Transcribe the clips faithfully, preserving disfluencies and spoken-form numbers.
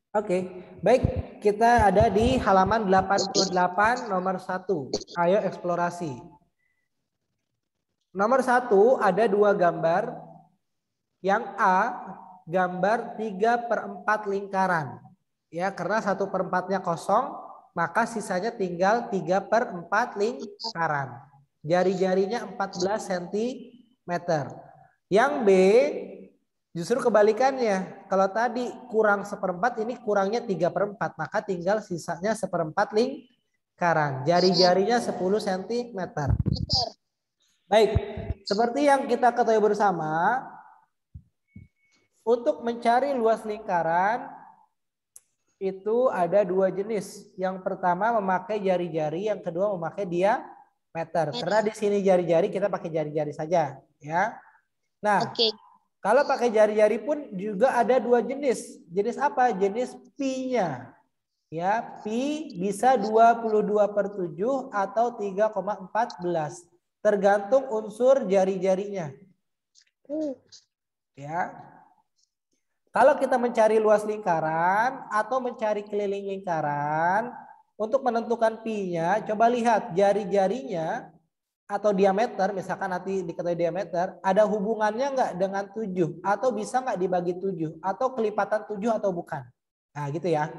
Oke, baik. Kita ada di halaman delapan puluh delapan nomor satu. Ayo eksplorasi. Nomor satu ada dua gambar. Yang A, gambar tiga per empat lingkaran. Ya, karena satu per empatnya kosong, maka sisanya tinggal tiga per empat lingkaran. Jari-jarinya empat belas sentimeter. Yang B, justru kebalikannya. Kalau tadi kurang seperempat, ini kurangnya tiga per empat. Maka tinggal sisanya seperempat lingkaran. Jari-jarinya sepuluh sentimeter. Baik, seperti yang kita ketahui bersama, untuk mencari luas lingkaran itu ada dua jenis. Yang pertama memakai jari-jari, yang kedua memakai diameter. Karena di sini jari-jari kita pakai jari-jari saja, ya. Nah, okay. Kalau pakai jari-jari pun juga ada dua jenis. Jenis apa? Jenis pi-nya. Ya, pi bisa dua puluh dua per tujuh atau tiga koma empat belas. Tergantung unsur jari-jarinya. Ya. Kalau kita mencari luas lingkaran atau mencari keliling lingkaran, untuk menentukan pi-nya, coba lihat jari-jarinya atau diameter, misalkan nanti diketahui diameter, ada hubungannya nggak dengan tujuh? Atau bisa nggak dibagi tujuh? Atau kelipatan tujuh atau bukan? Nah gitu ya.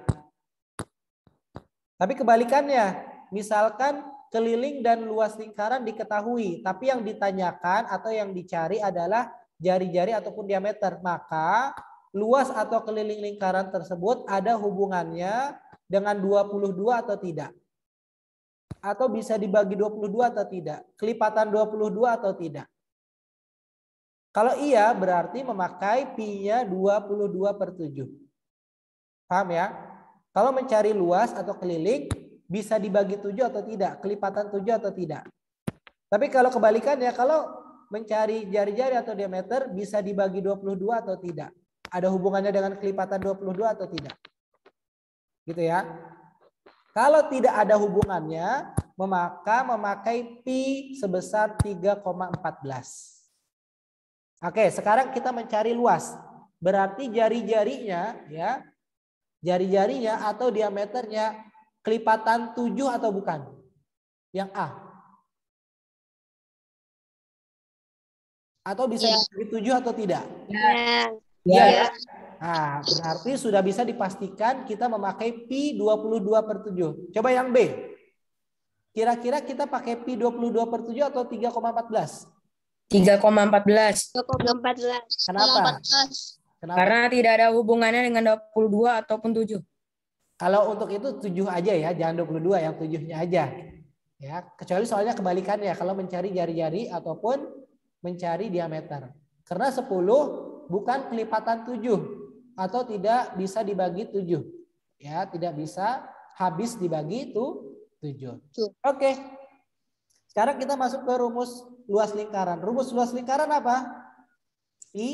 Tapi kebalikannya, misalkan keliling dan luas lingkaran diketahui, tapi yang ditanyakan atau yang dicari adalah jari-jari ataupun diameter. Maka luas atau keliling lingkaran tersebut ada hubungannya dengan dua puluh dua atau tidak? Atau bisa dibagi dua puluh dua atau tidak? Kelipatan dua puluh dua atau tidak? Kalau iya berarti memakai pi-nya dua puluh dua per tujuh. Paham ya? Kalau mencari luas atau keliling bisa dibagi tujuh atau tidak? Kelipatan tujuh atau tidak? Tapi kalau kebalikannya, kalau mencari jari-jari atau diameter bisa dibagi dua puluh dua atau tidak? Ada hubungannya dengan kelipatan dua puluh dua atau tidak? Gitu ya. Kalau tidak ada hubungannya, maka memakai pi sebesar tiga koma empat belas. Oke, sekarang kita mencari luas. Berarti jari-jarinya ya, jari-jarinya atau diameternya kelipatan tujuh atau bukan? Yang A. Atau bisa ya. Dibagi tujuh atau tidak? Ya. Ya. Ya. Nah, berarti sudah bisa dipastikan kita memakai pi dua puluh dua per tujuh. Coba yang B. Kira-kira kita pakai pi dua puluh dua per tujuh atau tiga koma empat belas? tiga koma empat belas. tiga koma empat belas. Kenapa? Kenapa? Karena tidak ada hubungannya dengan dua puluh dua ataupun tujuh. Kalau untuk itu tujuh aja ya, jangan dua puluh dua, yang tujuhnya aja. Ya, kecuali soalnya kebalikannya kalau mencari jari-jari ataupun mencari diameter. Karena sepuluh bukan kelipatan tujuh atau tidak bisa dibagi tujuh. Ya, tidak bisa habis dibagi itu tujuh. Oke. Sekarang kita masuk ke rumus luas lingkaran. Rumus luas lingkaran apa? I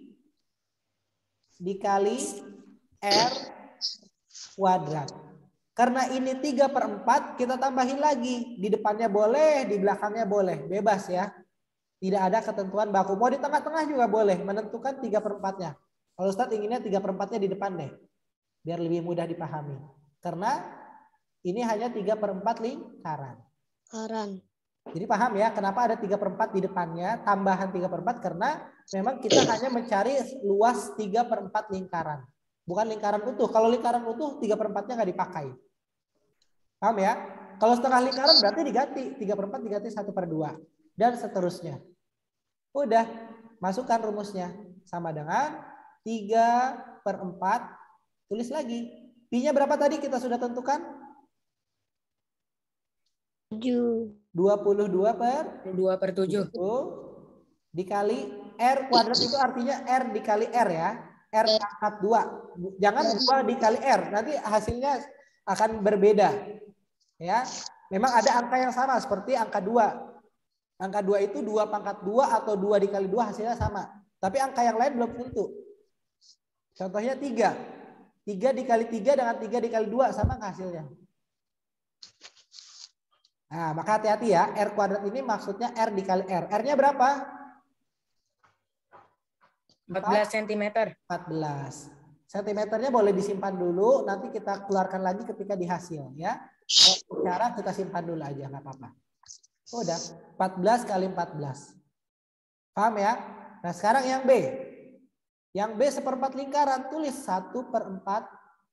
dikali R kuadrat. Karena ini tiga per empat, kita tambahin lagi. Di depannya boleh, di belakangnya boleh. Bebas ya. Tidak ada ketentuan baku. Mau di tengah-tengah juga boleh. Menentukan tiga per empatnya. Kalau Ustadz inginnya tiga per empatnya di depan deh. Biar lebih mudah dipahami. Karena ini hanya tiga per empat lingkaran. Lingkaran. Jadi paham ya kenapa ada tiga per empat di depannya. Tambahan tiga per empat karena memang kita hanya mencari luas tiga per empat lingkaran. Bukan lingkaran utuh. Kalau lingkaran utuh tiga per empatnya nggak dipakai. Paham ya? Kalau setengah lingkaran berarti diganti. tiga per empat diganti satu per dua. Dan seterusnya. Udah. Masukkan rumusnya. Sama dengan tiga per empat. Tulis lagi. Pi-nya berapa tadi kita sudah tentukan? tujuh. dua puluh dua per dua per tujuh. Dikali R kuadrat itu artinya R dikali R ya. R pangkat dua. Jangan dua dikali R. Nanti hasilnya akan berbeda. Ya. Memang ada angka yang sama seperti angka dua. Angka dua itu dua pangkat dua atau dua dikali dua hasilnya sama. Tapi angka yang lain belum tentu. Contohnya tiga. tiga dikali tiga dengan tiga dikali dua sama nggak hasilnya? Nah, maka hati-hati ya. R kuadrat ini maksudnya R dikali R. R-nya berapa? empat belas sentimeter. empat belas. Sentimeternya boleh disimpan dulu, nanti kita keluarkan lagi ketika di hasil ya. Kalau cara kita simpan dulu aja, nggak apa-apa. Oh, udah, empat belas kali empat belas. Paham ya? Nah sekarang yang B. Yang B seperempat lingkaran, tulis satu per empat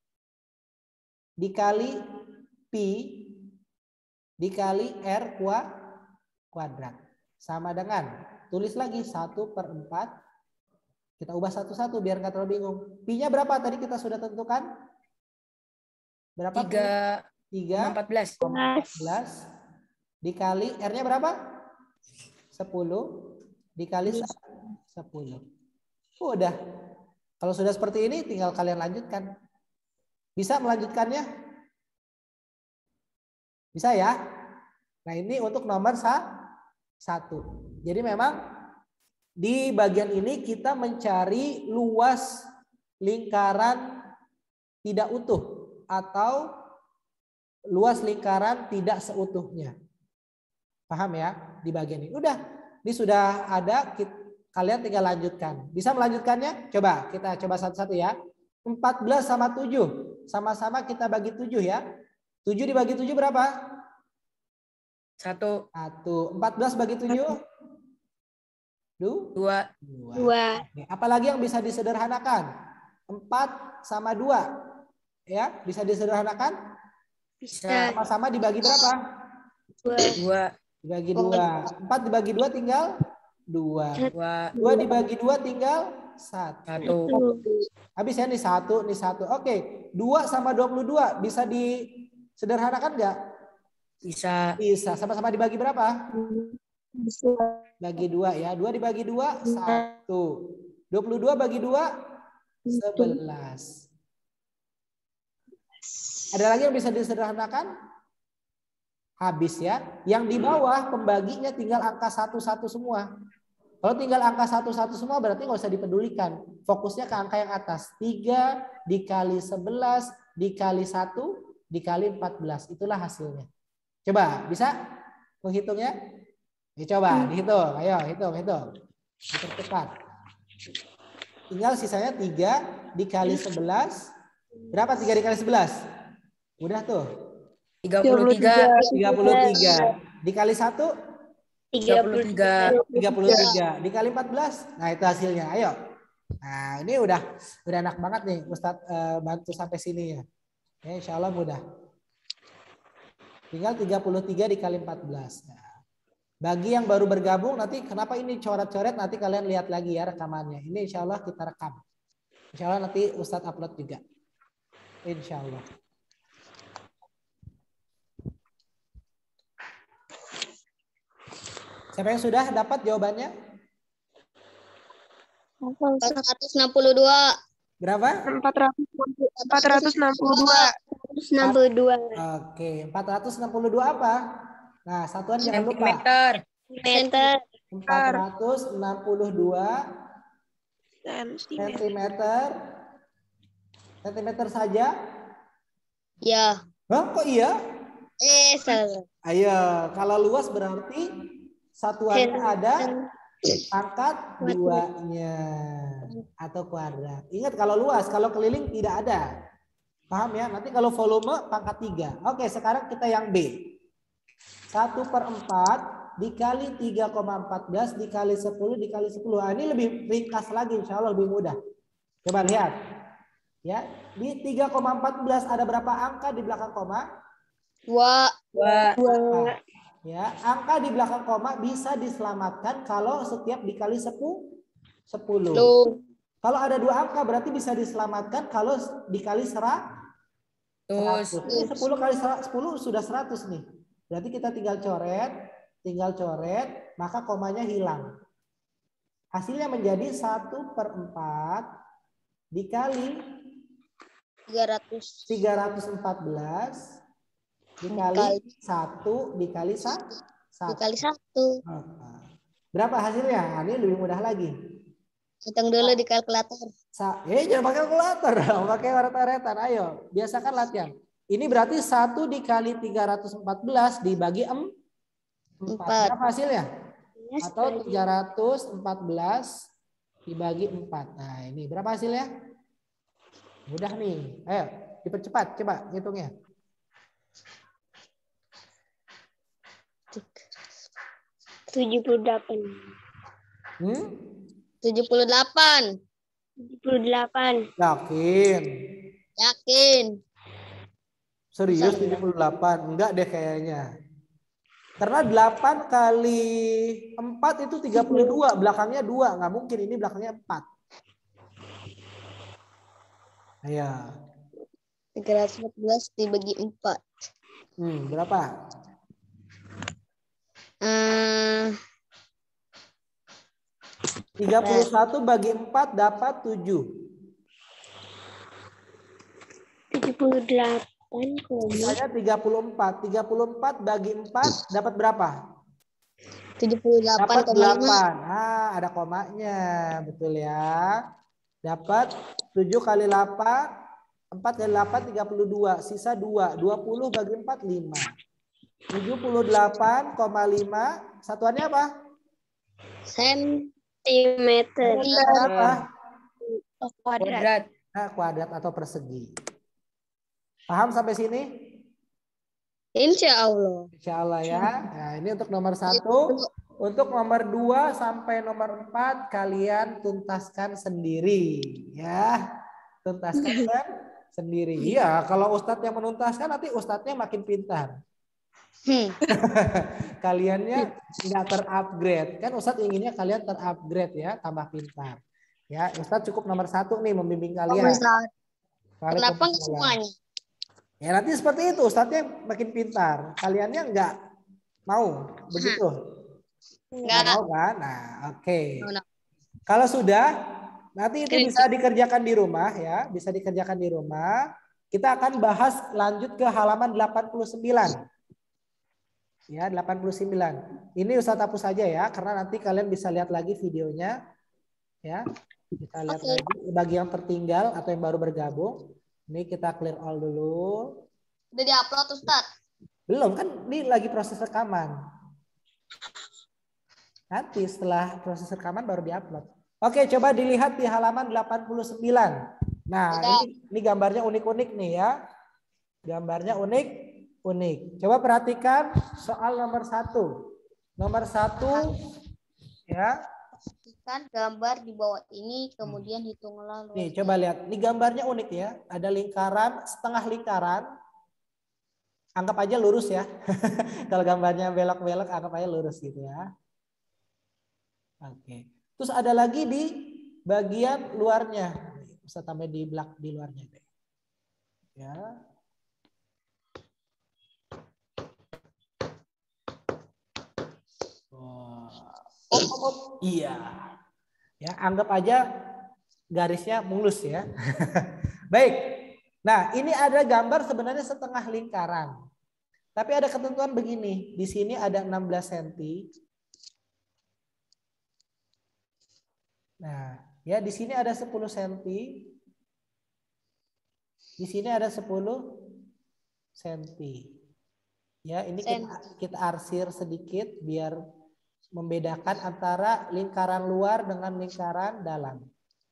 dikali pi dikali R kuadrat. Sama dengan, tulis lagi satu per empat. Kita ubah satu-satu biar nggak terlalu bingung. Pi-nya berapa tadi kita sudah tentukan? Berapa? tiga, empat belas. empat belas dikali R-nya berapa? sepuluh dikali sepuluh. Udah. Kalau sudah seperti ini tinggal kalian lanjutkan. Bisa melanjutkannya? Bisa ya? Nah ini untuk nomor satu. Jadi memang di bagian ini kita mencari luas lingkaran tidak utuh atau luas lingkaran tidak seutuhnya. Paham ya? Di bagian ini. Udah, ini sudah ada, kita, kalian tinggal lanjutkan. Bisa melanjutkannya? Coba, kita coba satu-satu ya. empat belas sama tujuh. Sama-sama kita bagi tujuh ya. tujuh dibagi tujuh berapa? Satu. Satu. empat belas bagi tujuh? Dua. Dua. Dua. Oke. Apalagi yang bisa disederhanakan? Empat sama dua. Ya, bisa disederhanakan? Bisa. Sama-sama dibagi berapa? Dua. Dua. Dibagi dua. Empat dibagi dua tinggal dua. Dua. Dua dibagi dua tinggal satu. Satu. Habis ya nih satu, nih satu. Oke, dua sama dua puluh dua bisa disederhanakan nggak? Bisa. Bisa. Sama-sama dibagi berapa? Bisa. Bagi dua ya. Dua dibagi dua, satu. Dua puluh dua bagi dua, sebelas. Ada lagi yang bisa disederhanakan? Habis ya. Yang di bawah pembaginya tinggal angka satu-satu semua. Kalau tinggal angka satu-satu semua berarti nggak usah dipedulikan. Fokusnya ke angka yang atas. tiga dikali sebelas dikali satu dikali empat belas. Itulah hasilnya. Coba, bisa menghitungnya? Ya, coba dihitung. Ayo, hitung, hitung. Hitung cepat. Tinggal sisanya tiga dikali sebelas. Berapa tiga dikali sebelas? Udah tuh. Tiga puluh tiga. tiga puluh tiga. Dikali satu? Tiga puluh tiga. tiga puluh tiga. Dikali empat belas? Nah itu hasilnya. Ayo. Nah ini udah udah enak banget nih Ustadz eh, bantu sampai sini ya. Ya insya Allah mudah. Tinggal tiga puluh tiga dikali empat belas. Nah, bagi yang baru bergabung nanti kenapa ini coret-coret nanti kalian lihat lagi ya rekamannya. Ini insya Allah kita rekam. Insya Allah nanti Ustadz upload juga. Insya Allah. Siapa yang sudah dapat jawabannya? empat ratus enam puluh dua. Berapa? empat ratus enam puluh dua. empat ratus enam puluh dua. Oke, empat ratus enam puluh dua apa? Nah, satuan jangan lupa. Sentimeter. Meter. empat ratus enam puluh dua sentimeter. Sentimeter saja? Ya. Hah, kok iya? Eh, salah. Ayo, kalau luas berarti satuannya ada pangkat duanya atau kuadrat. Ingat kalau luas, kalau keliling tidak ada. Paham ya? Nanti kalau volume pangkat tiga. Oke, sekarang kita yang B. satu per empat dikali tiga koma empat belas dikali sepuluh dikali sepuluh. Nah, ini lebih ringkas lagi, insya Allah lebih mudah. Coba lihat. Ya, di tiga koma empat belas ada berapa angka di belakang koma? Dua. Dua. Dua. Ya, angka di belakang koma bisa diselamatkan kalau setiap dikali sepuluh. Lu. Kalau ada dua angka berarti bisa diselamatkan kalau dikali seratus. Ini sepuluh kali sepuluh sudah seratus nih. Berarti kita tinggal coret, tinggal coret, maka komanya hilang. Hasilnya menjadi satu per empat dikali tiga ratus empat belas dikali satu dikali satu. Dikali satu. Berapa hasilnya? Nah, ini lebih mudah lagi. Hitung dulu di kalkulator. Sa eh jangan pakai kalkulator dong, pakai waret-waretan. Ayo, biasakan latihan. Ini berarti satu dikali tiga ratus empat belas dibagi empat. Berapa hasilnya? Atau tiga ratus empat belas dibagi empat. Nah, ini berapa hasilnya? Mudah nih. Ayo, dipercepat. Coba hitungnya. tujuh puluh delapan. Hmm? tujuh puluh delapan. tujuh puluh delapan. Yakin? Yakin. Serius tujuh puluh delapan? Enggak deh kayaknya. Karena delapan kali empat itu tiga puluh dua. Belakangnya dua. Nggak mungkin ini belakangnya empat. Ayo. tiga ratus empat belas dibagi empat. Hmm, berapa? Hmm, tiga puluh satu bagi empat dapat tujuh. tujuh puluh delapan, Sisanya tiga puluh empat. tiga puluh empat bagi empat dapat berapa? tujuh puluh delapan Dapat koma lima. delapan. Ah, ada komanya. Betul ya. Dapat tujuh kali delapan. empat kali delapan, tiga puluh dua. Sisa dua. dua puluh bagi empat, lima. tujuh puluh delapan koma lima. Satuannya apa? Sentimeter. Apa? Oh, kuadrat. Kuadrat. Nah, kuadrat atau persegi. Paham sampai sini? Insya Allah. Insya Allah ya. Nah, ini untuk nomor satu. Untuk nomor dua sampai nomor empat kalian tuntaskan sendiri. Ya. Tuntaskan sendiri. Iya, kalau Ustadz yang menuntaskan nanti Ustadznya makin pintar. Hmm. Kaliannya nggak terupgrade. Kan Ustadz inginnya kalian terupgrade ya, tambah pintar. Ya, Ustadz cukup nomor satu nih membimbing kalian. Kenapa nggak semuanya? Ya nanti seperti itu, Ustadznya makin pintar. Kaliannya nggak mau begitu. Nggak mau kan? Nah, oke. Okay. Kalau sudah, nanti itu bisa dikerjakan di rumah ya, bisa dikerjakan di rumah. Kita akan bahas lanjut ke halaman delapan puluh sembilan. Ya, delapan puluh sembilan. Ini Ustadz hapus saja ya, karena nanti kalian bisa lihat lagi videonya. Ya, kita lihat okay. lagi bagi yang tertinggal atau yang baru bergabung. Ini kita clear all dulu. Udah diupload Ustadz? Belum, kan ini lagi proses rekaman. Nanti setelah proses rekaman baru diupload. Oke, coba dilihat di halaman delapan puluh sembilan. Nah, ini, ini gambarnya unik-unik nih ya. Gambarnya unik-unik. Coba perhatikan soal nomor satu. Nomor satu, ya. Perhatikan gambar di bawah ini, kemudian hitunglah. Nih, coba lihat. Ini gambarnya unik ya. Ada lingkaran, setengah lingkaran. Anggap aja lurus ya. Kalau gambarnya belok-belok, anggap aja lurus gitu ya. Oke. Terus ada lagi di bagian luarnya. Bisa tambah di belak di luarnya. Ya. Oh, oh, oh. Iya. Ya, anggap aja garisnya mulus ya. Baik. Nah, ini ada gambar sebenarnya setengah lingkaran. Tapi ada ketentuan begini. Di sini ada enam belas sentimeter. Nah, ya di sini ada sepuluh sentimeter. Di sini ada sepuluh sentimeter. Ya, ini kita, kita arsir sedikit biar membedakan antara lingkaran luar dengan lingkaran dalam.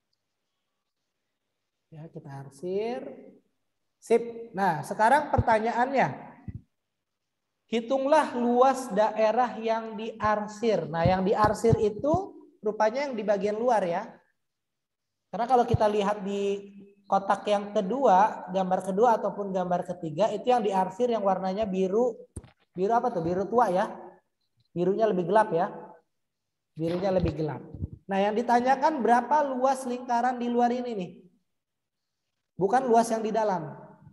Ya, kita arsir. Sip. Nah, sekarang pertanyaannya. Hitunglah luas daerah yang diarsir. Nah, yang diarsir itu rupanya yang di bagian luar ya. Karena kalau kita lihat di kotak yang kedua, gambar kedua ataupun gambar ketiga, itu yang diarsir yang warnanya biru. Biru apa tuh? Biru tua ya. Birunya lebih gelap ya. Birunya lebih gelap. Nah, yang ditanyakan berapa luas lingkaran di luar ini nih? Bukan luas yang di dalam.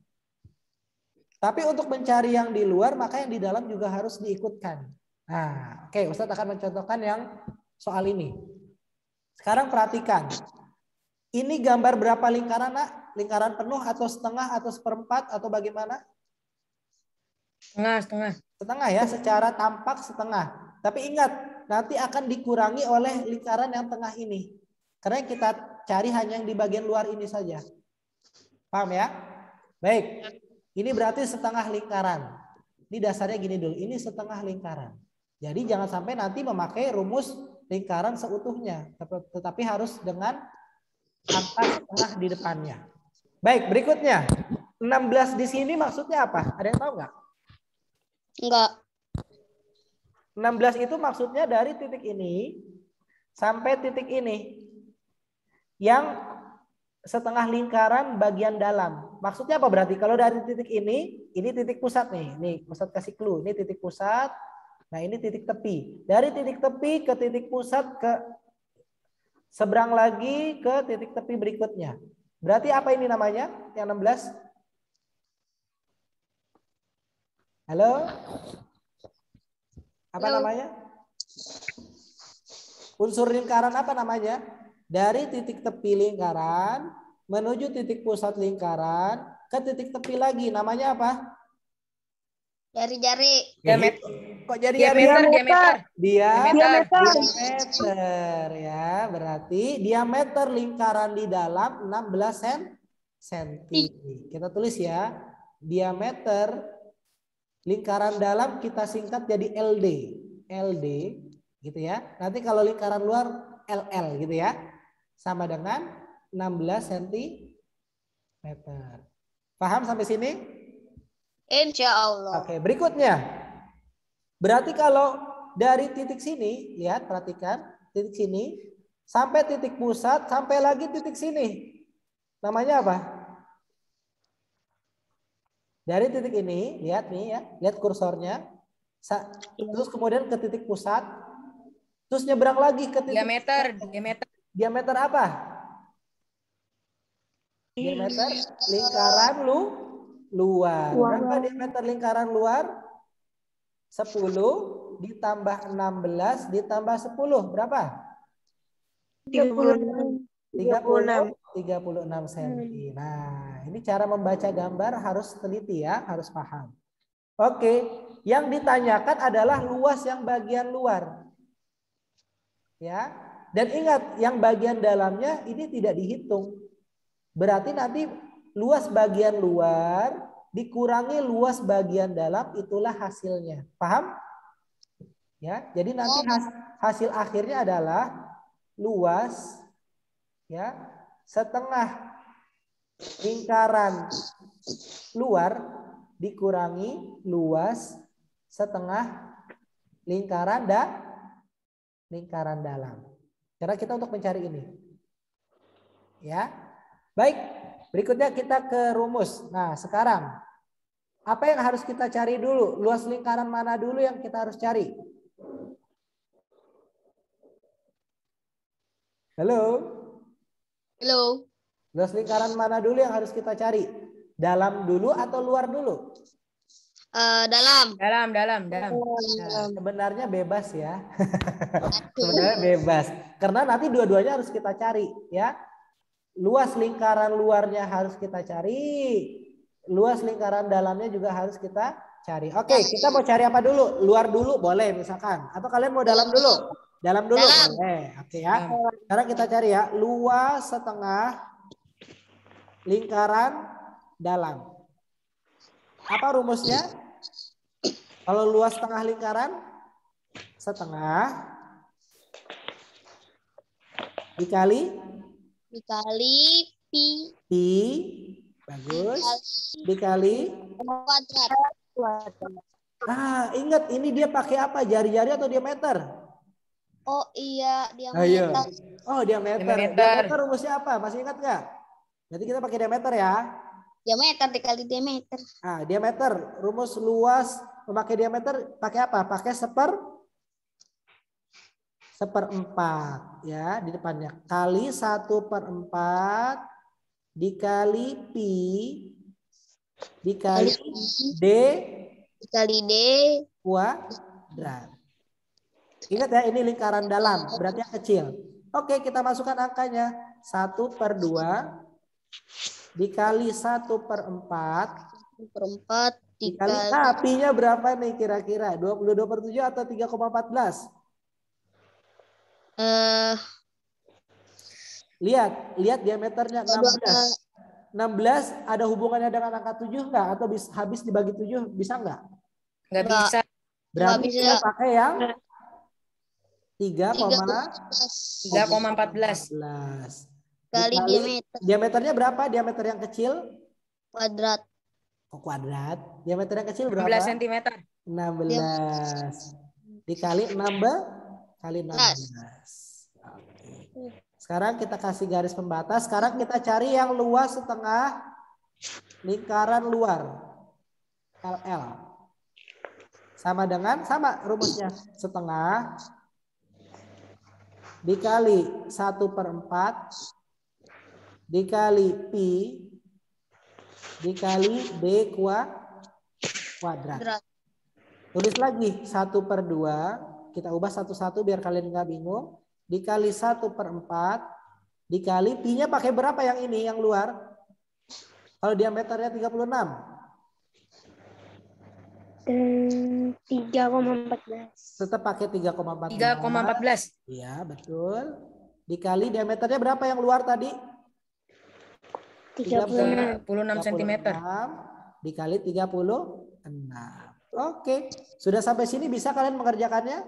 Tapi untuk mencari yang di luar, maka yang di dalam juga harus diikutkan. Nah, oke, Ustadz akan mencontohkan yang soal ini. Sekarang perhatikan. Ini gambar berapa lingkaran, Nak? Lingkaran penuh atau setengah atau seperempat atau bagaimana? Setengah, setengah. Setengah ya, secara tampak setengah. Tapi ingat, nanti akan dikurangi oleh lingkaran yang tengah ini. Karena yang kita cari hanya yang di bagian luar ini saja. Paham ya? Baik. Ini berarti setengah lingkaran. Ini dasarnya gini dulu. Ini setengah lingkaran. Jadi jangan sampai nanti memakai rumus lingkaran seutuhnya. Tetapi harus dengan angka setengah di depannya. Baik, berikutnya. enam belas di sini maksudnya apa? Ada yang tahu nggak? Enggak. enam belas itu maksudnya dari titik ini sampai titik ini. Yang setengah lingkaran bagian dalam. Maksudnya apa berarti? Kalau dari titik ini, ini titik pusat nih. Nih, Ustadz kasih clue. Ini titik pusat. Nah, ini titik tepi. Dari titik tepi ke titik pusat ke seberang lagi ke titik tepi berikutnya. Berarti apa ini namanya? Yang enam belas? Halo? Apa Halo. namanya? Unsur lingkaran apa namanya? Dari titik tepi lingkaran menuju titik pusat lingkaran ke titik tepi lagi. Namanya apa? Jari-jari. Diameter. Kok jadi Diameter, diameter. Dia Diameter. diameter ya. Berarti diameter lingkaran di dalam enam belas sentimeter. Kita tulis ya. Diameter lingkaran dalam kita singkat jadi L D. L D gitu ya. Nanti kalau lingkaran luar L L gitu ya. Sama dengan enam belas sentimeter. Paham sampai sini? Insya Allah. Oke, berikutnya. Berarti kalau dari titik sini, lihat, perhatikan, titik sini, sampai titik pusat, sampai lagi titik sini. Namanya apa? Dari titik ini, lihat nih ya, lihat kursornya. Terus kemudian ke titik pusat, terus nyebrang lagi ke titik Diameter, diameter. Diameter apa? Diameter lingkaran lu luar. Berapa diameter lingkaran luar? sepuluh ditambah enam belas ditambah sepuluh. Berapa? tiga puluh enam. tiga puluh enam. tiga puluh enam sentimeter. Nah, ini cara membaca gambar harus teliti ya, harus paham. Oke, yang ditanyakan adalah luas yang bagian luar. Ya. Dan ingat, yang bagian dalamnya ini tidak dihitung. Berarti nanti luas bagian luar dikurangi luas bagian dalam, itulah hasilnya. Paham? Ya, jadi nanti hasil akhirnya adalah luas ya setengah lingkaran luar dikurangi luas setengah lingkaran da lingkaran dalam. Karena kita untuk mencari ini. Ya. Baik, berikutnya kita ke rumus. Nah, sekarang apa yang harus kita cari dulu? Luas lingkaran mana dulu yang kita harus cari? Halo? Halo. Luas lingkaran mana dulu yang harus kita cari? Dalam dulu atau luar dulu? Uh, dalam. Dalam, dalam, dalam. Nah, sebenarnya bebas ya. Sebenarnya bebas. Karena nanti dua-duanya harus kita cari ya. Luas lingkaran luarnya harus kita cari. Luas lingkaran dalamnya juga harus kita cari. Oke, kita mau cari apa dulu? Luar dulu boleh misalkan. Atau kalian mau dalam dulu? Dalam dulu Dalam. boleh. Oke ya. Sekarang kita cari ya. Luas setengah lingkaran dalam. Apa rumusnya? Kalau luas setengah lingkaran, setengah dikali Dikali pi. pi, bagus, dikali. Kuadrat. Ah, ingat ini dia pakai apa? Jari-jari atau diameter? Oh iya, Ayo. diameter. Oh diameter. Diameter. Diameter rumusnya apa? Masih ingat nggak? Berarti kita pakai diameter ya. Diameter dikali diameter. Ah, diameter. Rumus luas memakai diameter pakai apa? Pakai seper seperempat ya di depannya. Kali satu per empat dikali pi dikali d Dikali D. kuadrat. Ingat ya, ini lingkaran dalam, berarti yang kecil. Oke, kita masukkan angkanya. satu per dua dikali satu per empat Per empat dikali. dikali. Nah, pi-nya berapa nih kira-kira? dua puluh dua per tujuh atau tiga koma empat belas? Eh, Lihat, lihat diameternya enam belas. enam belas ada hubungannya dengan angka tujuh enggak? Atau bisa, habis dibagi tujuh bisa enggak? Nggak Nggak. bisa. Berarti bisa. kita pakai yang tiga tiga koma empat belas. belas. Dikali Dikali diameter diameternya berapa? Diameter yang kecil? kuadrat. Oh, kuadrat. Diameter yang kecil enam belas berapa? sentimeter. enam belas. Dikali enam belas kali enam belas. Oke. Sekarang kita kasih garis pembatas. Sekarang kita cari yang luas setengah lingkaran luar. L L. Sama dengan, sama rumusnya. Setengah dikali satu per empat dikali pi dikali D kuadrat. Kuadrat. Tulis lagi satu per dua. Kita ubah satu-satu biar kalian nggak bingung. Dikali satu per empat. Dikali pi-nya pakai berapa yang ini, yang luar? Kalau diameternya tiga puluh enam. tiga koma empat belas. Tetap pakai tiga koma empat belas. tiga koma empat belas. Iya, betul. Dikali diameternya berapa yang luar tadi? tiga puluh enam sentimeter. Dikali tiga puluh enam. Oke. Sudah sampai sini bisa kalian mengerjakannya?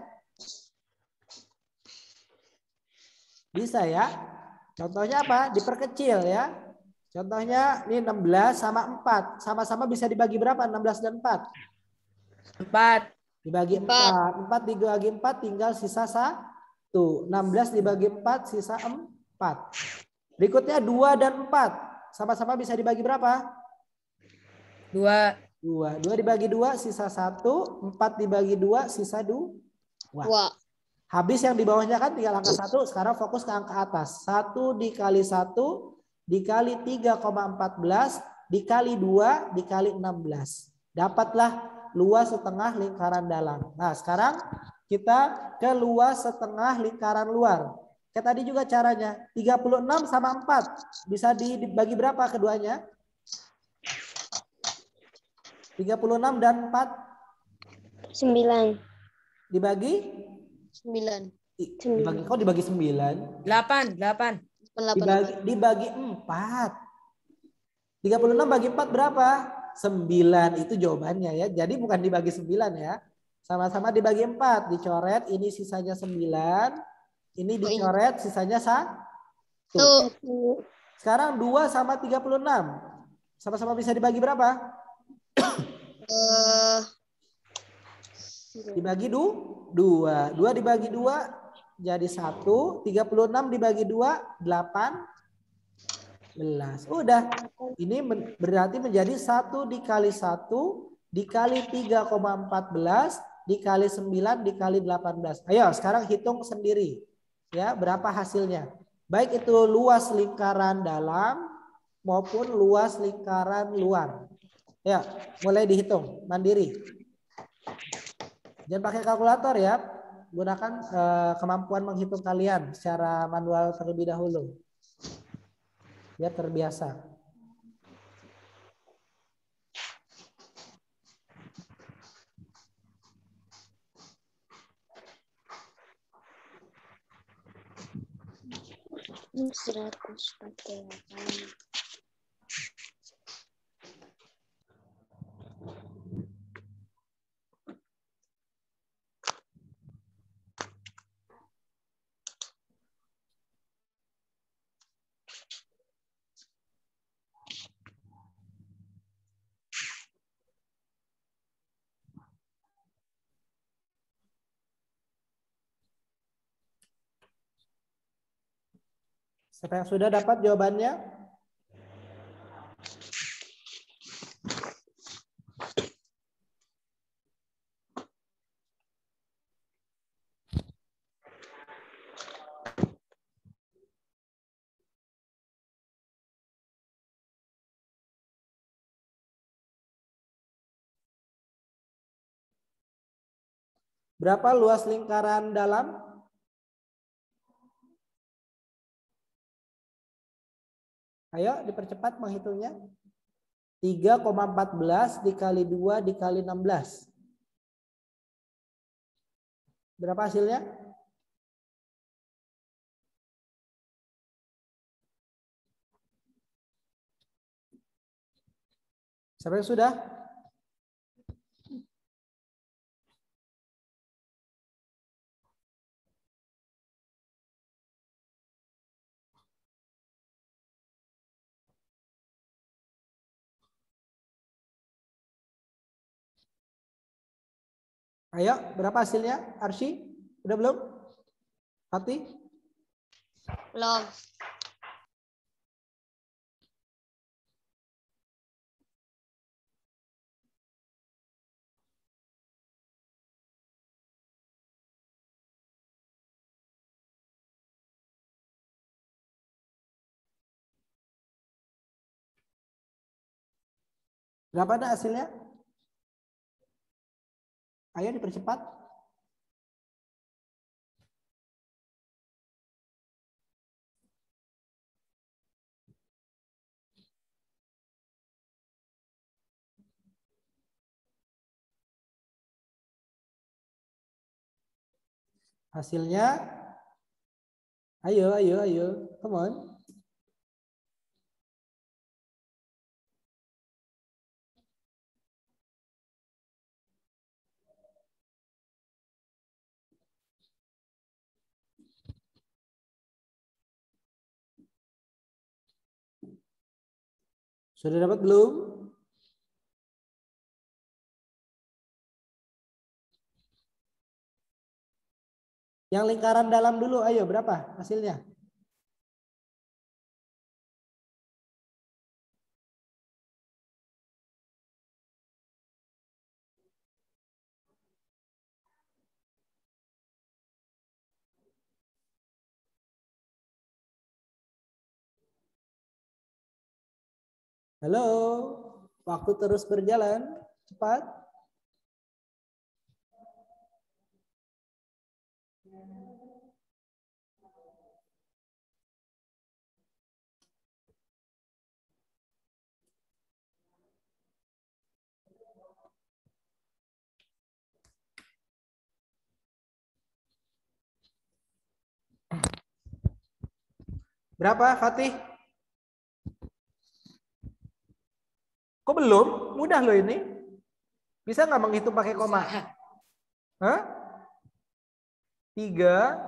Bisa ya. Contohnya apa? Diperkecil ya. Contohnya ini enam belas sama empat. Sama-sama bisa dibagi berapa? enam belas dan empat. empat. Dibagi empat. empat dibagi empat tinggal sisa satu. enam belas dibagi empat sisa empat. Berikutnya dua dan empat. Sama-sama bisa dibagi berapa? dua. dua. dua dibagi dua sisa satu. empat dibagi dua sisa dua. Dua. Habis yang di bawahnya kan tinggal angka satu. Sekarang fokus ke angka atas. satu dikali satu dikali tiga koma empat belas dikali dua dikali enam belas. Dapatlah luas setengah lingkaran dalam. Nah sekarang kita ke luas setengah lingkaran luar. Kayak tadi juga caranya. tiga puluh enam sama empat. Bisa dibagi berapa keduanya? tiga puluh enam dan empat? sembilan. Dibagi? Sembilan. Dibagi, kok dibagi sembilan? delapan. delapan. Dibagi, dibagi empat. tiga puluh enam bagi empat berapa? sembilan. Itu jawabannya ya. Jadi bukan dibagi sembilan ya. Sama-sama dibagi empat. Dicoret. Ini sisanya sembilan. Ini dicoret. Sisanya satu. Sekarang dua sama tiga puluh enam. Sama-sama bisa dibagi berapa? Uh, Dibagi dua. dua dibagi dua jadi satu. tiga puluh enam dibagi dua, delapan belas. Udah. Ini berarti menjadi satu dikali satu dikali tiga koma empat belas dikali sembilan dikali delapan belas. Ayo sekarang hitung sendiri. Ya, berapa hasilnya? Baik itu luas lingkaran dalam maupun luas lingkaran luar. Ya, mulai dihitung mandiri. Jangan pakai kalkulator ya. Gunakan eh, kemampuan menghitung kalian secara manual terlebih dahulu. Biar terbiasa. seratus empat puluh delapan. Siapa yang sudah dapat jawabannya? Berapa luas lingkaran dalam? Ayo dipercepat menghitungnya. tiga koma empat belas dikali dua dikali enam belas. Berapa hasilnya? Siapa yang sudah? Ayo, berapa hasilnya? Arsy, udah belum? Fatih? Belum. Berapa ada hasilnya? Ayo dipercepat. Hasilnya, ayo, ayo, ayo, come on. Sudah dapat belum? Yang lingkaran dalam dulu, ayo berapa hasilnya? Halo, waktu terus berjalan, cepat. Berapa, Fatih? Kok belum? Mudah loh ini. Bisa nggak menghitung pakai koma? Hah? Tiga.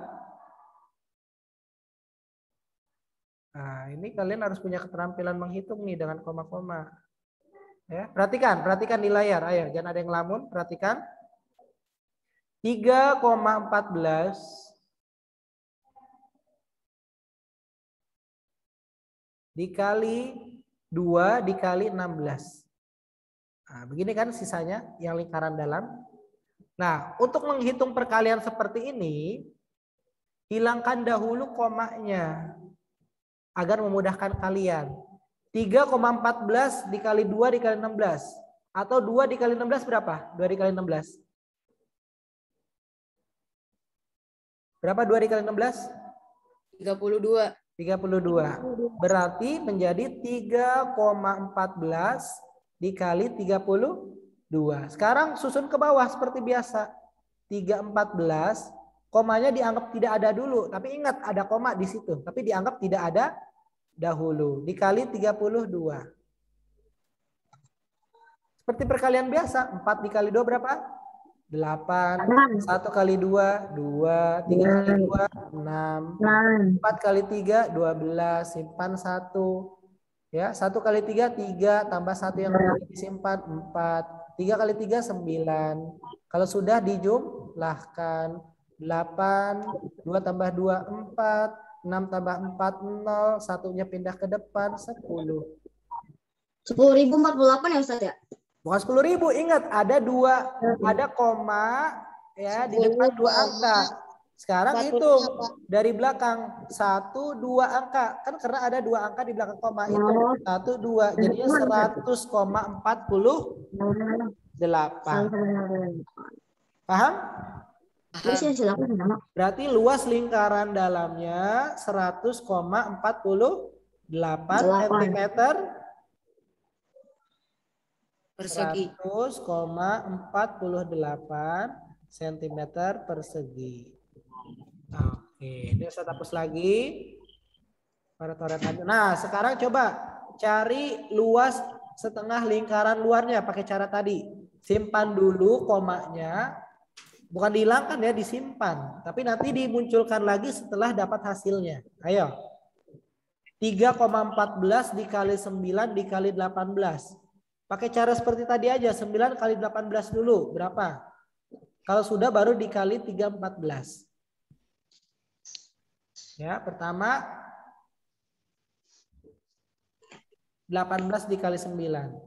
Nah, ini kalian harus punya keterampilan menghitung nih dengan koma-koma. Ya, perhatikan, perhatikan di layar. Ayo, jangan ada yang ngelamun. Perhatikan. tiga koma satu empat dikali dua dikali enam belas. Nah, begini kan sisanya yang lingkaran dalam. Nah, untuk menghitung perkalian seperti ini, hilangkan dahulu komanya agar memudahkan kalian. tiga koma satu empat dikali dua dikali enam belas. Atau dua dikali enam belas berapa? dua dikali enam belas. Berapa dua dikali enam belas? tiga puluh dua. tiga puluh dua. Berarti menjadi tiga koma satu empat dikali tiga puluh dua. Sekarang susun ke bawah seperti biasa. tiga empat belas, komanya dianggap tidak ada dulu. Tapi ingat ada koma di situ. Tapi dianggap tidak ada dahulu. Dikali tiga puluh dua. Seperti perkalian biasa. empat dikali dua berapa? delapan. satu kali dua, dua. tiga kali dua, enam. empat kali tiga, dua belas. Simpan satu. Ya, satu kali tiga, tiga. Tambah satu yang disimpan, empat. tiga kali tiga, sembilan. Kalau sudah dijumlahkan. delapan. dua tambah dua, empat. enam tambah empat, nol. Satunya pindah ke depan, sepuluh. sepuluh ribu empat puluh delapan ya Ustaz ya? Bukan sepuluh ribu, ingat ada dua, ada koma ya di depan dua angka. Sekarang hitung dari belakang satu dua angka, kan karena ada dua angka di belakang koma itu satu dua, jadinya seratus koma empat puluh delapan. Paham? Berarti luas lingkaran dalamnya seratus koma empat puluh delapan sentimeter Persegi. seratus koma empat puluh delapan sentimeter persegi. Oke, ini saya hapus lagi. Nah, sekarang coba cari luas setengah lingkaran luarnya pakai cara tadi. Simpan dulu komanya. Bukan dihilangkan ya, disimpan. Tapi nanti dimunculkan lagi setelah dapat hasilnya. Ayo. tiga koma satu empat dikali sembilan dikali delapan belas. Pakai cara seperti tadi aja, sembilan kali delapan belas dulu. Berapa? Kalau sudah baru dikali tiga empat belas. Ya, pertama delapan belas dikali sembilan.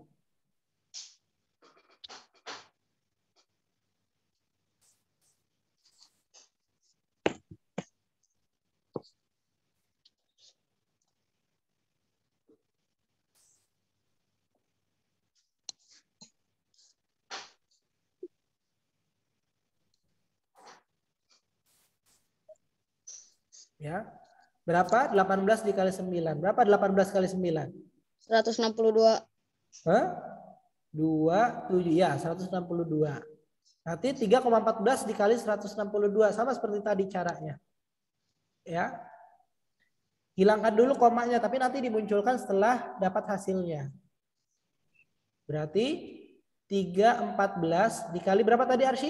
Ya. Berapa? delapan belas dikali sembilan. Berapa delapan belas kali sembilan? seratus enam puluh dua. Hah? dua, tujuh. Ya, seratus enam puluh dua. Nanti tiga koma empat belas dikali seratus enam puluh dua. Sama seperti tadi caranya. Ya. Hilangkan dulu komanya, tapi nanti dimunculkan setelah dapat hasilnya. Berarti tiga empat belas dikali berapa tadi Arsy?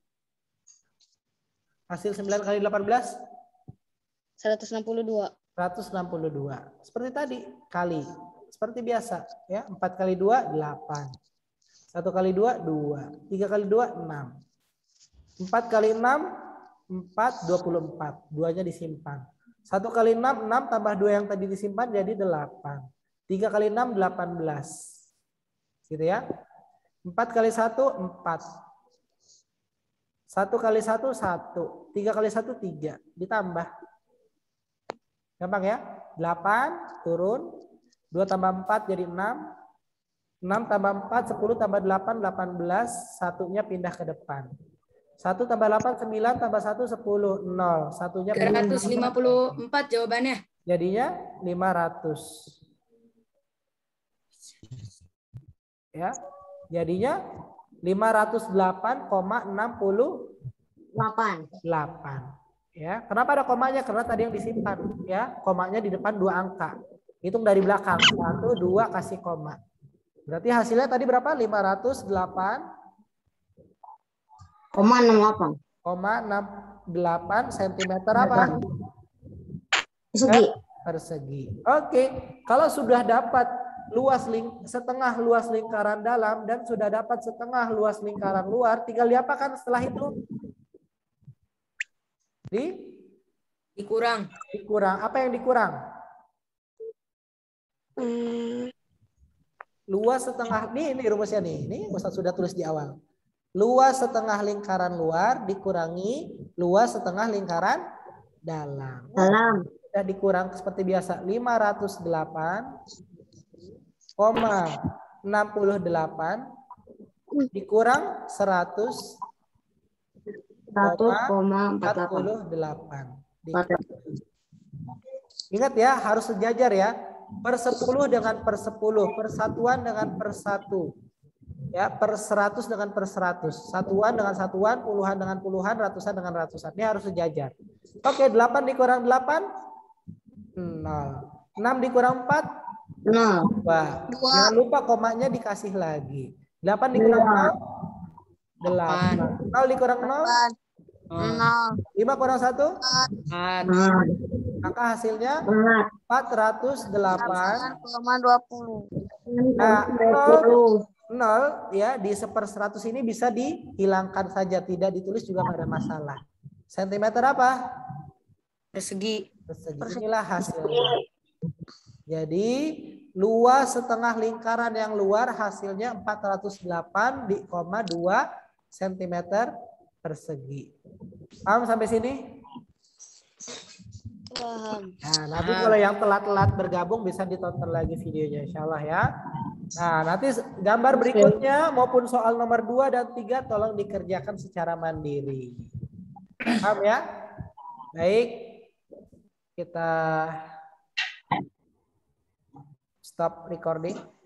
Hasil sembilan kali delapan belas? seratus enam puluh dua. seratus enam puluh dua. Seperti tadi, kali. Seperti biasa. Ya, empat kali dua, delapan. satu kali dua, dua. tiga kali dua, enam. empat kali enam, empat, dua puluh empat. duanya disimpan. satu kali enam, enam tambah dua yang tadi disimpan jadi delapan. tiga kali enam, delapan belas. Gitu ya. empat kali satu, empat. satu kali satu, satu. tiga kali satu, tiga. Ditambah. Gampang ya. delapan turun. dua tambah empat jadi enam. enam tambah empat, sepuluh tambah delapan, delapan belas. Satunya pindah ke depan. satu tambah delapan, sembilan tambah satu, sepuluh. nol. Satunya tiga ratus lima puluh empat jawabannya. jadinya lima ratus. Ya. Jadinya lima ratus delapan koma enam delapan. Ya, kenapa ada komanya? Karena tadi yang disimpan, ya, komanya di depan dua angka. Hitung dari belakang, satu, dua, kasih koma. Berarti hasilnya tadi berapa? lima ratus delapan koma enam delapan. koma enam delapan sentimeter apa? Persegi. Persegi. Oke, kalau sudah dapat luas ling setengah luas lingkaran dalam dan sudah dapat setengah luas lingkaran luar, tinggal diapakan setelah itu? Di Dikurang. dikurang. Apa yang dikurang? Hmm, Luas setengah, nih ini rumusnya nih. Ini Ustaz sudah tulis di awal. Luas setengah lingkaran luar dikurangi luas setengah lingkaran dalam. Dalam. Sudah dikurang seperti biasa. lima ratus delapan koma enam delapan dikurang seratus satu koma empat empat delapan. puluh delapan. Ingat ya, harus sejajar ya. Per sepuluh dengan per sepuluh, persatuan dengan per satu. Ya, per seratus dengan per seratus. Satuan dengan satuan, puluhan dengan puluhan, ratusan dengan ratusan. Ini harus sejajar. Oke, delapan dikurang delapan, nol. enam dikurang empat, Nol. dua. Jangan lupa komanya dikasih lagi. delapan dikurang nol, delapan. nol dikurang nol, Nol. lima kurang satu, Empat. Nol. maka hasilnya Empat. empat ratus delapan. Koma dua puluh. Nah, Sepuluh. nol ya di seper seratus ini bisa dihilangkan saja, tidak ditulis juga pada masalah. Sentimeter apa? Persegi. Persegi. Inilah hasilnya. Jadi luas setengah lingkaran yang luar hasilnya empat ratus delapan di koma dua sentimeter persegi. Paham sampai sini? Paham. Nah, nanti kalau yang telat-telat bergabung bisa ditonton lagi videonya insya Allah ya. Nah, nanti gambar berikutnya maupun soal nomor dua dan tiga tolong dikerjakan secara mandiri. Paham ya? Baik. Kita stop recording.